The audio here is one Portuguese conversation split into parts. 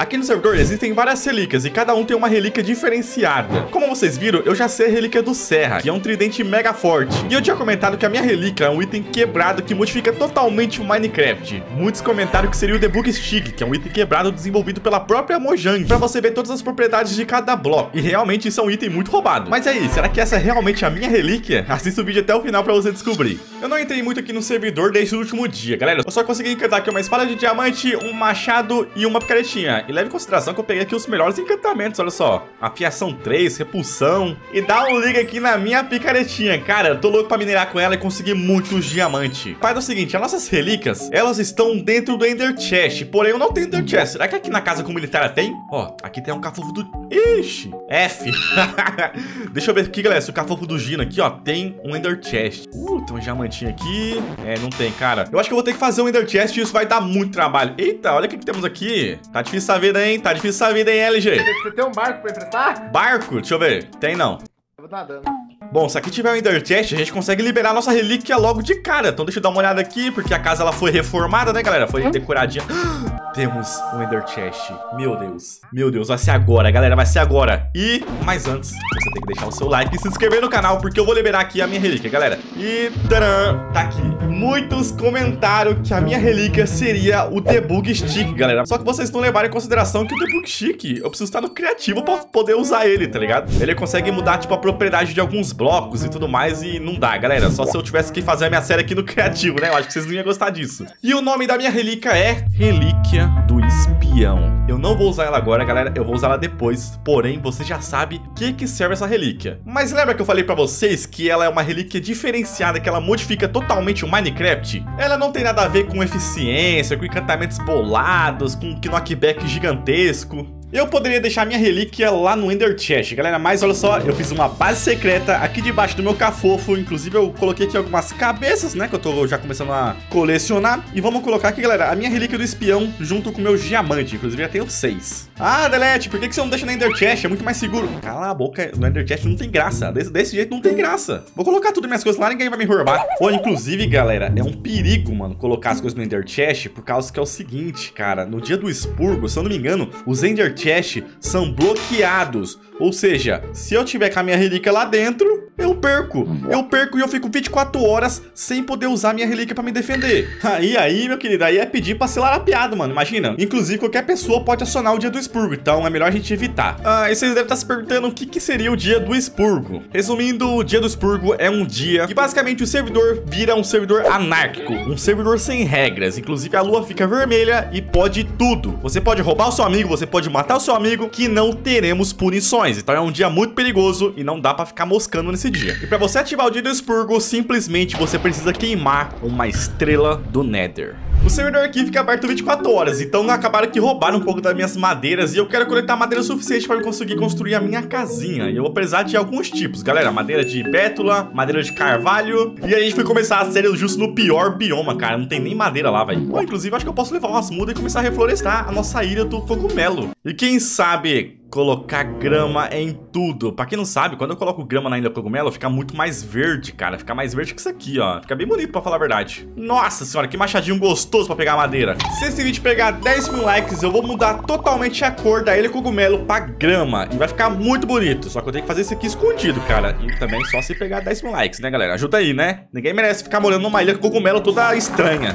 Aqui no servidor existem várias relíquias e cada um tem uma relíquia diferenciada. Como vocês viram, eu já sei a relíquia do Serra, que é um tridente mega forte. E eu tinha comentado que a minha relíquia é um item quebrado que modifica totalmente o Minecraft. Muitos comentaram que seria o Debug Stick, que é um item quebrado desenvolvido pela própria Mojang, pra você ver todas as propriedades de cada bloco. E realmente isso é um item muito roubado. Mas aí, será que essa é realmente a minha relíquia? Assista o vídeo até o final pra você descobrir. Eu não entrei muito aqui no servidor desde o último dia, galera. Eu só consegui encantar aqui uma espada de diamante, um machado e uma picaretinha. E leve em consideração que eu peguei aqui os melhores encantamentos, olha só. Afiação 3, repulsão. E dá um liga aqui na minha picaretinha. Cara, eu tô louco pra minerar com ela e conseguir muitos diamantes. Faz o seguinte, as nossas relíquias, elas estão dentro do Ender Chest. Porém, eu não tenho Ender Chest. Será que aqui na casa comunitária tem? Ó, aqui tem um cafofo do... Ixi, F. Deixa eu ver aqui, galera, se o cafofo do Gino aqui, ó, tem um Ender Chest. Tem um diamantinho aqui. É, não tem, cara. Eu acho que eu vou ter que fazer um Ender Chest e isso vai dar muito trabalho. Eita, olha o que temos aqui. Tá difícil essa vida, hein? Tá difícil essa vida, hein, LG? Você tem um barco pra emprestar? Barco? Deixa eu ver. Tem, não. Eu vou nadando. Bom, se aqui tiver um Ender Chest, a gente consegue liberar a nossa relíquia logo de cara. Então deixa eu dar uma olhada aqui, porque a casa ela foi reformada, né, galera? Foi decoradinha. Temos um Ender Chest. Meu Deus. Meu Deus, vai ser agora, galera. Vai ser agora. E, mas antes, você tem que deixar o seu like e se inscrever no canal, porque eu vou liberar aqui a minha relíquia, galera. E, tcharam, tá aqui. Muitos comentaram que a minha relíquia seria o Debug Stick, galera. Só que vocês não levaram em consideração que o Debug Stick, eu preciso estar no criativo pra poder usar ele, tá ligado? Ele consegue mudar, tipo, a propriedade de alguns blocos e tudo mais e não dá, galera. Só se eu tivesse que fazer a minha série aqui no criativo, né? Eu acho que vocês não iam gostar disso. E o nome da minha relíquia é Relíquia do Espião. Eu não vou usar ela agora, galera. Eu vou usar ela depois. Porém, você já sabe o que serve essa relíquia. Mas lembra que eu falei pra vocês que ela é uma relíquia diferenciada, que ela modifica totalmente o Minecraft? Ela não tem nada a ver com eficiência, com encantamentos bolados, com knockback gigantesco. Eu poderia deixar minha relíquia lá no Ender Chest, galera, mas olha só, eu fiz uma base secreta aqui debaixo do meu cafofo. Inclusive eu coloquei aqui algumas cabeças, né, que eu tô já começando a colecionar. E vamos colocar aqui, galera, a minha relíquia do espião junto com o meu diamante. Inclusive já tenho 6. Ah, Delete, por que você não deixa no Ender Chest? É muito mais seguro. Cala a boca, no Ender Chest não tem graça. Desse jeito não tem graça. Vou colocar tudo minhas coisas lá, ninguém vai me roubar. Pô, inclusive, galera, é um perigo, mano, colocar as coisas no Ender Chest, por causa que é o seguinte, cara, no dia do expurgo, se eu não me engano, os Ender Chest são bloqueados. Ou seja, se eu tiver com a minha relíquia lá dentro, eu perco e eu fico 24 horas sem poder usar minha relíquia pra me defender. Aí, meu querido, aí é pedir pra ser lapiado, mano, imagina. Inclusive, qualquer pessoa pode acionar o dia do expurgo, então é melhor a gente evitar. E vocês devem estar se perguntando o que seria o dia do expurgo. Resumindo, o dia do expurgo é um dia que basicamente o servidor vira um servidor anárquico, um servidor sem regras. Inclusive, a lua fica vermelha e pode tudo. Você pode roubar o seu amigo, você pode matar o seu amigo, que não teremos punições. Então é um dia muito perigoso e não dá pra ficar moscando nesse dia. E pra você ativar o dia do expurgo, simplesmente você precisa queimar uma estrela do Nether. O servidor aqui fica aberto 24 horas, então acabaram que roubaram um pouco das minhas madeiras e eu quero coletar madeira suficiente para eu conseguir construir a minha casinha. E eu vou precisar de alguns tipos, galera. Madeira de bétula, madeira de carvalho. E a gente foi começar a série justo no pior bioma, cara. Não tem nem madeira lá, velho. Inclusive, acho que eu posso levar umas mudas e começar a reflorestar a nossa ilha do cogumelo. E quem sabe colocar grama em tudo. Pra quem não sabe, quando eu coloco grama na ilha do cogumelo, fica muito mais verde, cara. Fica mais verde que isso aqui, ó. Fica bem bonito, pra falar a verdade. Nossa senhora, que machadinho gostoso pra pegar madeira. Se esse vídeo pegar 10 mil likes, eu vou mudar totalmente a cor da ilha do cogumelo pra grama. E vai ficar muito bonito. Só que eu tenho que fazer isso aqui escondido, cara. E também só se pegar 10 mil likes, né, galera? Ajuda aí, né? Ninguém merece ficar morando numa ilha do cogumelo toda estranha.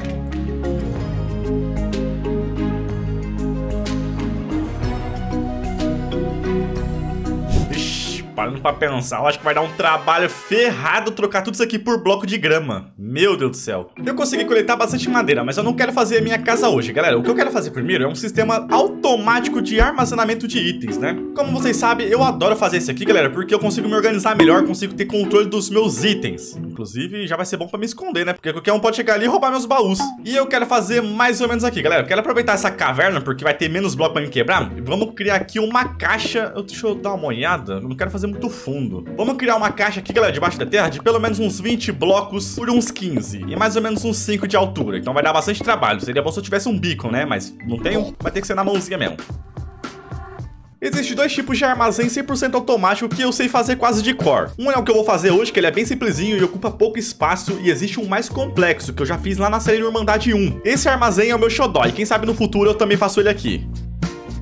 Parando pra pensar, eu acho que vai dar um trabalho ferrado trocar tudo isso aqui por bloco de grama. Meu Deus do céu. Eu consegui coletar bastante madeira, mas eu não quero fazer a minha casa hoje, galera. O que eu quero fazer primeiro é um sistema automático de armazenamento de itens, né? Como vocês sabem, eu adoro fazer isso aqui, galera, porque eu consigo me organizar melhor, consigo ter controle dos meus itens. Inclusive, já vai ser bom pra me esconder, né? Porque qualquer um pode chegar ali e roubar meus baús. E eu quero fazer mais ou menos aqui, galera. Eu quero aproveitar essa caverna, porque vai ter menos blocos pra me quebrar. Vamos criar aqui uma caixa. Deixa eu dar uma olhada. Eu não quero fazer muito fundo. Vamos criar uma caixa aqui, galera, debaixo da terra, de pelo menos uns 20 blocos por uns 15. E mais ou menos uns 5 de altura. Então vai dar bastante trabalho. Seria bom se eu tivesse um beacon, né? Mas não tenho. Vai ter que ser na mãozinha mesmo. Existem dois tipos de armazém 100% automático que eu sei fazer quase de cor. Um é o que eu vou fazer hoje, que ele é bem simplesinho e ocupa pouco espaço, e existe um mais complexo, que eu já fiz lá na série Irmandade 1. Esse armazém é o meu xodó, e quem sabe no futuro eu também faço ele aqui.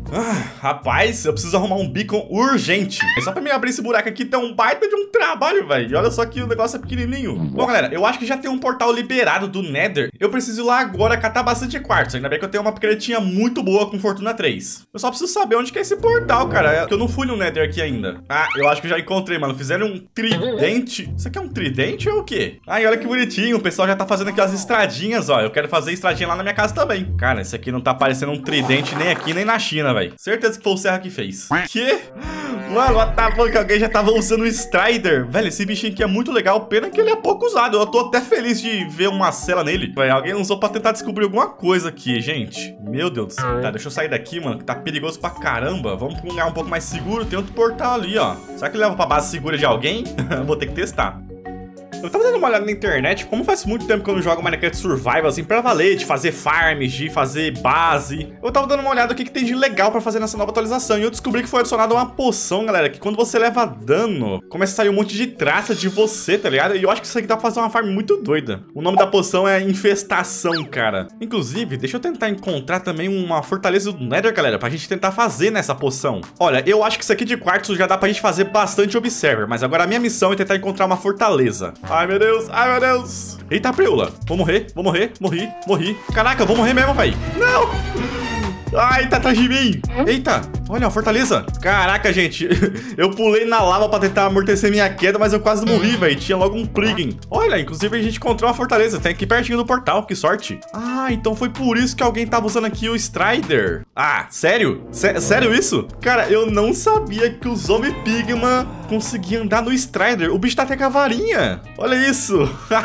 Rapaz, eu preciso arrumar um beacon urgente. Só pra mim abrir esse buraco aqui tem um baita de um trabalho, velho. E olha só que o negócio é pequenininho. Bom, galera, eu acho que já tem um portal liberado do Nether. Eu preciso ir lá agora catar bastante quartzo. Ainda bem que eu tenho uma picaretinha muito boa com Fortuna 3. Eu só preciso saber onde que é esse portal, cara. É que eu não fui no Nether aqui ainda. Ah, eu acho que já encontrei, mano. Fizeram um tridente. Isso aqui é um tridente ou o quê? Ai, olha que bonitinho. O pessoal já tá fazendo aqui as estradinhas, ó. Eu quero fazer estradinha lá na minha casa também. Cara, esse aqui não tá parecendo um tridente nem aqui, nem na China, velho. Certeza que foi o Serra que fez. Que? Mano, tá falando que alguém já tava usando o Strider. Velho, esse bichinho aqui é muito legal. Pena que ele é pouco usado. Eu tô até feliz de ver uma cela nele. Véio, alguém usou pra tentar descobrir alguma coisa aqui, gente. Meu Deus do céu. Tá, deixa eu sair daqui, mano, que tá perigoso pra caramba. Vamos pra um lugar um pouco mais seguro. Tem outro portal ali, ó. Será que leva pra base segura de alguém? Vou ter que testar. Eu tava dando uma olhada na internet, como faz muito tempo que eu não jogo Minecraft Survival, assim, pra valer, de fazer farms, de fazer base. Eu tava dando uma olhada o que tem de legal pra fazer nessa nova atualização. E eu descobri que foi adicionada uma poção, galera, que quando você leva dano, começa a sair um monte de traça de você, tá ligado? E eu acho que isso aqui dá pra fazer uma farm muito doida. O nome da poção é Infestação, cara. Inclusive, deixa eu tentar encontrar também uma fortaleza do Nether, galera, pra gente tentar fazer nessa poção. Olha, eu acho que isso aqui de quartzo já dá pra gente fazer bastante Observer, mas agora a minha missão é tentar encontrar uma fortaleza. Ai, meu Deus, ai, meu Deus. Eita, preula. Vou morrer, morri. Caraca, eu vou morrer mesmo, velho. Não. Ai, tá atrás de mim. Eita, olha, a fortaleza. Caraca, gente, eu pulei na lava pra tentar amortecer minha queda, mas eu quase morri, velho. Tinha logo um plugin. Olha, inclusive a gente encontrou uma fortaleza. Tem aqui pertinho do portal, que sorte. Ah, então foi por isso que alguém tava usando aqui o Strider. Ah, sério? Sério isso? Cara, eu não sabia que os Zombie Pigma conseguiam andar no Strider. O bicho tá até com a varinha. Olha isso.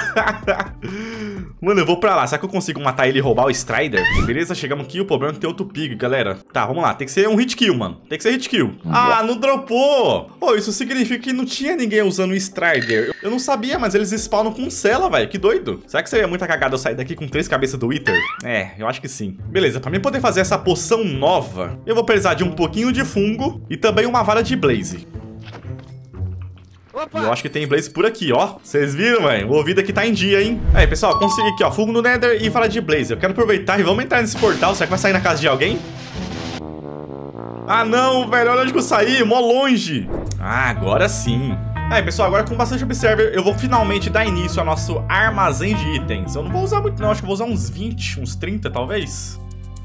Mano, eu vou pra lá. Será que eu consigo matar ele e roubar o Strider? Beleza, chegamos aqui. O problema é que tem outro pig, galera. Tá, vamos lá. Tem que ser um hit kill, mano. Tem que ser hit kill. Ah, não dropou. Pô, isso significa que não tinha ninguém usando o Strider. Eu não sabia, mas eles spawnam com cela, velho. Que doido. Será que seria muita cagada eu sair daqui com 3 cabeças do Wither? É, eu acho que sim. Beleza, pra mim poder fazer essa poção nova, eu vou precisar de um pouquinho de fungo e também uma vara de blaze. E eu acho que tem blaze por aqui, ó. Vocês viram, velho? O ouvido aqui tá em dia, hein? Aí, pessoal, consegui aqui, ó. Fungo no Nether e vara de blaze. Eu quero aproveitar e vamos entrar nesse portal. Será que vai sair na casa de alguém? Ah, não, velho. Olha onde que eu saí. Mó longe. Ah, agora sim. Aí, pessoal, agora com bastante Observer, eu vou finalmente dar início ao nosso armazém de itens. Eu não vou usar muito, não. Acho que vou usar uns 20, uns 30, talvez.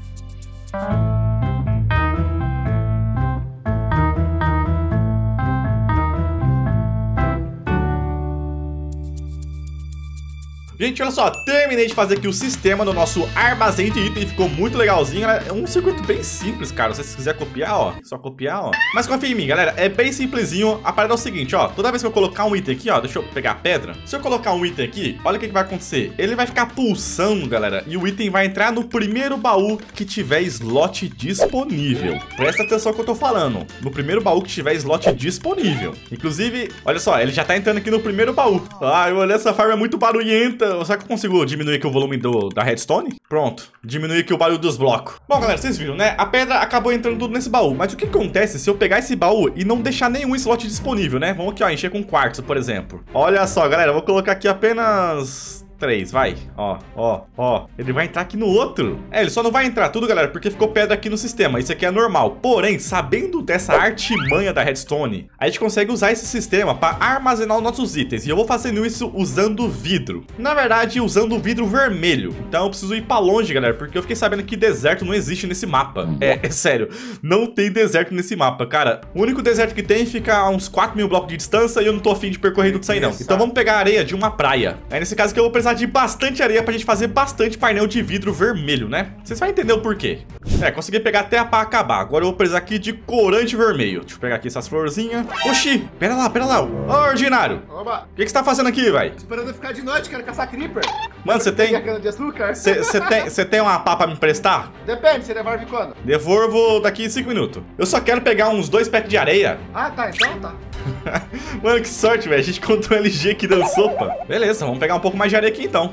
Gente, olha só, terminei de fazer aqui o sistema do nosso armazém de item, ficou muito legalzinho, né? É um circuito bem simples, cara, se você quiser copiar, ó, só copiar, ó. Mas confia em mim, galera, é bem simplesinho. A parada é o seguinte, ó, toda vez que eu colocar um item aqui, ó, deixa eu pegar a pedra. Se eu colocar um item aqui, olha o que vai acontecer. Ele vai ficar pulsando, galera, e o item vai entrar no primeiro baú que tiver slot disponível. Presta atenção no que eu tô falando, no primeiro baú que tiver slot disponível. Inclusive, olha só, ele já tá entrando aqui no primeiro baú. Ai, olha, essa farm é muito barulhenta. Será que eu consigo diminuir aqui o volume da redstone? Pronto, diminuir aqui o barulho dos blocos. Bom, galera, vocês viram, né? A pedra acabou entrando tudo nesse baú. Mas o que acontece se eu pegar esse baú e não deixar nenhum slot disponível, né? Vamos aqui, ó, encher com quartzo, por exemplo. Olha só, galera, eu vou colocar aqui apenas 3, vai. Ó. Ele vai entrar aqui no outro. É, ele só não vai entrar tudo, galera, porque ficou pedra aqui no sistema. Isso aqui é normal. Porém, sabendo dessa artimanha da redstone, a gente consegue usar esse sistema para armazenar os nossos itens. E eu vou fazendo isso usando vidro. Na verdade, usando vidro vermelho. Então eu preciso ir para longe, galera, porque eu fiquei sabendo que deserto não existe nesse mapa. É sério. Não tem deserto nesse mapa, cara. O único deserto que tem fica a uns 4.000 blocos de distância e eu não tô afim de percorrer tudo isso aí, não. Então vamos pegar a areia de uma praia. Aí nesse caso aqui eu vou precisar de bastante areia pra gente fazer bastante painel de vidro vermelho, né? Vocês vão entender o porquê. É, consegui pegar até pra acabar. Agora eu vou precisar aqui de corante vermelho. Deixa eu pegar aqui essas florzinhas. Oxi, pera lá. Ô, ordinário. Oba. O que você tá fazendo aqui, velho? Esperando ficar de noite, quero caçar creeper. Mano, você tem... cana de açúcar? Você tem uma pá pra me emprestar? Depende, você devolve quando? Devolvo daqui 5 minutos. Eu só quero pegar uns 2 packs de areia. Ah, tá, então tá. Mano, que sorte, velho. A gente encontrou um LG aqui dando sopa. Beleza, vamos pegar um pouco mais de areia aqui, então.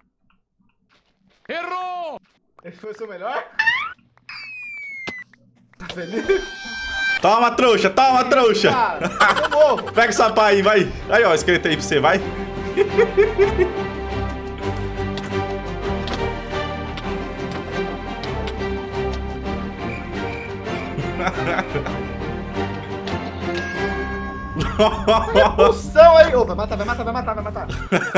Errou! Esse foi o seu melhor? Tá feliz? Toma, trouxa. Cara, eu morro. Pega essa pá aí, vai. Aí, ó, esqueleto aí pra você, vai. Olha a poção aí. Ô, vai matar, vai matar, vai matar, vai matar.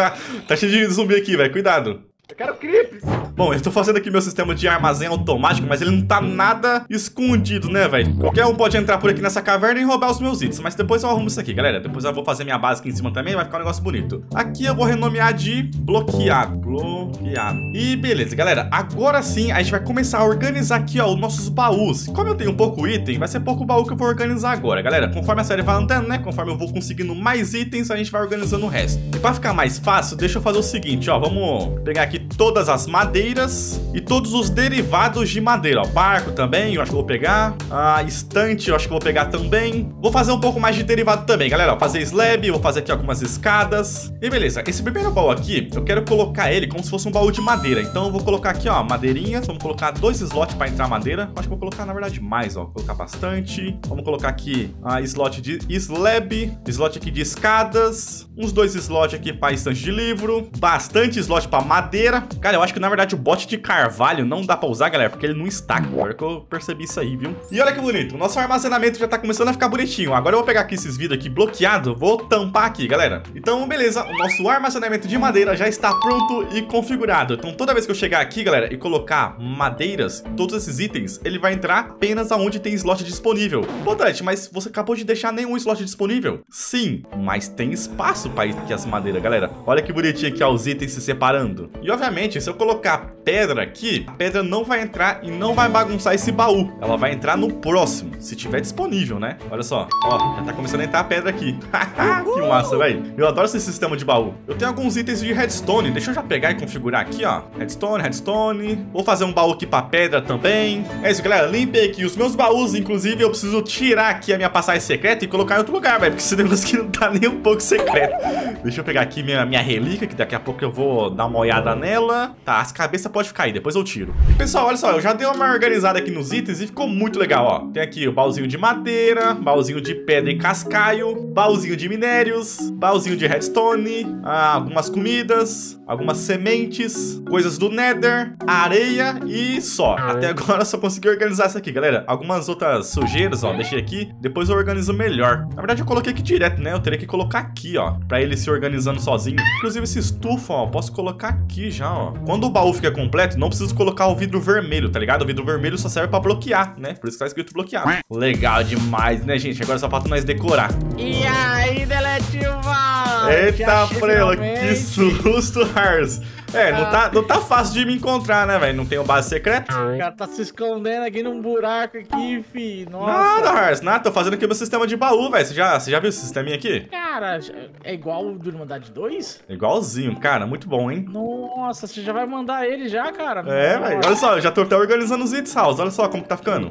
Tá cheio de zumbi aqui, velho. Cuidado. Eu quero creeps. Bom, eu tô fazendo aqui meu sistema de armazém automático, mas ele não tá nada escondido, né, velho? Qualquer um pode entrar por aqui nessa caverna e roubar os meus itens, mas depois eu arrumo isso aqui, galera. Depois eu vou fazer minha base aqui em cima também, vai ficar um negócio bonito. Aqui eu vou renomear de bloqueado. Bloqueado. E beleza, galera. Agora sim, a gente vai começar a organizar aqui, ó, os nossos baús. Como eu tenho pouco item, vai ser pouco baú que eu vou organizar agora, galera. Conforme a série vai andando, né, conforme eu vou conseguindo mais itens, a gente vai organizando o resto. E pra ficar mais fácil, deixa eu fazer o seguinte, ó. Vamos pegar aqui todas as madeiras e todos os derivados de madeira, ó. Barco também, eu acho que eu vou pegar. Estante, eu acho que eu vou pegar também. Vou fazer um pouco mais de derivado também, galera, ó. Fazer slab, vou fazer aqui algumas escadas. E beleza, esse primeiro baú aqui, eu quero colocar ele como se fosse um baú de madeira. Então eu vou colocar aqui, ó, madeirinhas. Vamos colocar 2 slots pra entrar madeira. Acho que vou colocar, na verdade, mais, ó. Vou colocar bastante. Vamos colocar aqui slot de slab, slot aqui de escadas, uns 2 slots aqui pra estante de livro, bastante slot pra madeira. Cara, eu acho que na verdade o bote de carvalho não dá pra usar, galera, porque ele não estaca. Agora que eu percebi isso aí, viu? E olha que bonito, o nosso armazenamento já tá começando a ficar bonitinho. Agora eu vou pegar aqui esses vidros aqui bloqueados, vou tampar aqui, galera. Então, beleza, o nosso armazenamento de madeira já está pronto e configurado. Então, toda vez que eu chegar aqui, galera, e colocar madeiras, todos esses itens, ele vai entrar apenas aonde tem slot disponível. Pô, Dante, mas você acabou de deixar nenhum slot disponível? Sim, mas tem espaço para ir aqui as madeiras, galera. Olha que bonitinho aqui, ó, os itens se separando. E, obviamente, se eu colocar pedra aqui, a pedra não vai entrar e não vai bagunçar esse baú. Ela vai entrar no próximo, se tiver disponível, né? Olha só, ó, já tá começando a entrar a pedra aqui. Que massa, velho. Eu adoro esse sistema de baú. Eu tenho alguns itens de redstone, deixa eu já pegar e configurar aqui, ó. Redstone. Vou fazer um baú aqui pra pedra também. É isso, galera, limpei aqui os meus baús. Inclusive, eu preciso tirar aqui a minha passagem secreta e colocar em outro lugar, velho, porque esse negócio aqui não tá nem um pouco secreto. Deixa eu pegar aqui minha relíquia, que daqui a pouco eu vou dar uma olhada nela. Tá, as cabeças podem ficar aí, depois eu tiro. E, pessoal, olha só, eu já dei uma organizada aqui nos itens e ficou muito legal, ó. Tem aqui o baúzinho de madeira, baúzinho de pedra e cascaio, baúzinho de minérios, baúzinho de redstone, algumas comidas, algumas sementes, coisas do nether, areia e só. Até agora eu só consegui organizar isso aqui, galera. Algumas outras sujeiras, ó, deixei aqui, depois eu organizo melhor. Na verdade, eu coloquei aqui direto, né? Eu teria que colocar aqui, ó, pra ele se organizando sozinho. Inclusive, esse estufa, ó, posso colocar aqui já, ó. Quando o baú fica completo, não preciso colocar o vidro vermelho, tá ligado? O vidro vermelho só serve pra bloquear, né? Por isso que tá escrito bloqueado. Legal demais, né, gente? Agora só falta nós decorar. E aí, Deletival? Eita, frela, que susto, Hars. É, não tá fácil de me encontrar, né, velho? Não tenho base secreta. O cara tá se escondendo aqui num buraco aqui, fi. Nossa. Nada, Hars, nada. Tô fazendo aqui meu sistema de baú, velho. Você já viu esse sisteminha aqui? Cara, é igual o do Irmandade 2? É igualzinho, cara. Muito bom, hein? Nossa, você já vai mandar ele já, cara? É, velho. Olha só, eu já tô até organizando os itens, House. Olha só como que tá ficando.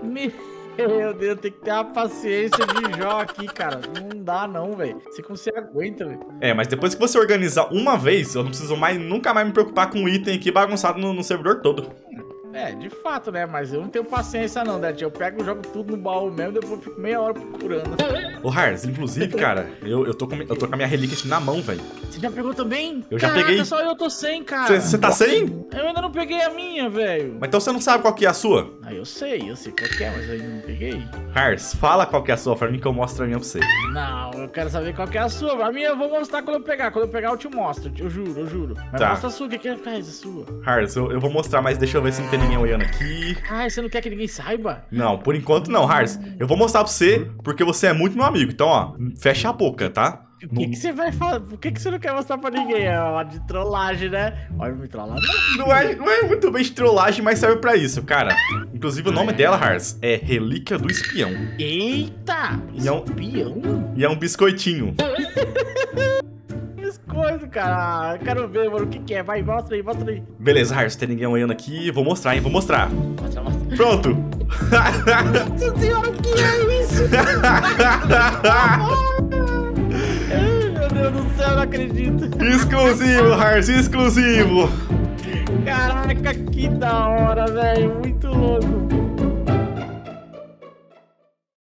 Meu Deus, tem que ter uma paciência de Jó aqui, cara. Não dá não, velho. Você consegue aguenta, velho. É, mas depois que você organizar uma vez, eu não preciso nunca mais me preocupar com o item aqui bagunçado no servidor todo. É, de fato, né? Mas eu não tenho paciência não, Dad. Eu pego e jogo tudo no baú mesmo, depois eu fico meia hora procurando. Ô, Hars, inclusive, cara, eu tô com a minha relíquia aqui na mão, velho. Você já pegou também? Eu já peguei. Só eu tô sem, cara. Você tá sem? Eu ainda não peguei a minha, velho. Mas então você não sabe qual que é a sua? Ah, eu sei qual que é, mas eu ainda não peguei. Hars, fala qual que é a sua pra mim que eu mostro a minha pra você. Não, eu quero saber qual que é a sua. A minha eu vou mostrar quando eu pegar. Quando eu pegar eu te mostro, eu juro. Mas tá. Mostra a sua, o que faz a sua? Hars, eu vou mostrar, mas deixa eu ver se não tem ninguém olhando aqui. Ah, você não quer que ninguém saiba? Não, por enquanto não, Hars. Eu vou mostrar pra você, porque você é muito meu amigo. Então, ó, fecha a boca, tá? O que você vai falar? Por que você não quer mostrar pra ninguém? É uma de trollagem, né? Olha, me trollar não é muito bem de trollagem, mas serve pra isso, cara. Inclusive, o nome dela, Hars, é Relíquia do Espião. Eita! Espião? E é um biscoitinho. Biscoito, cara. Quero ver, mano, o que é. Vai, mostra aí. Beleza, Hars, tem ninguém olhando aqui. Vou mostrar, hein? Vou mostrar. Mostra. Pronto. Nossa senhora, o que é isso? Meu Deus do céu, não acredito. Exclusivo, Hars, exclusivo. Caraca, que da hora, velho. Muito louco,